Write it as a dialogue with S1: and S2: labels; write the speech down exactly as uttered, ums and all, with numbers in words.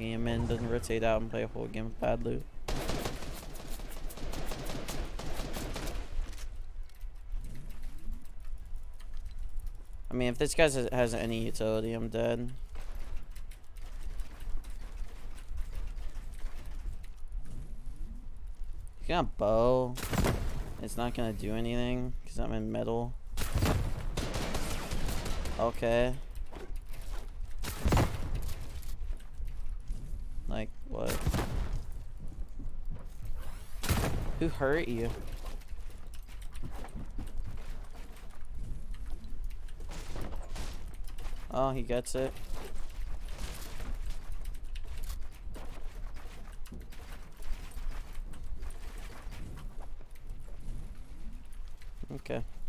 S1: game in, doesn't rotate out and play a whole game of bad loot. I mean, if this guy has, has any utility, I'm dead. He's got bow. It's not gonna do anything because I'm in metal. Okay. Like, what? Who hurt you? Oh, he gets it. Okay.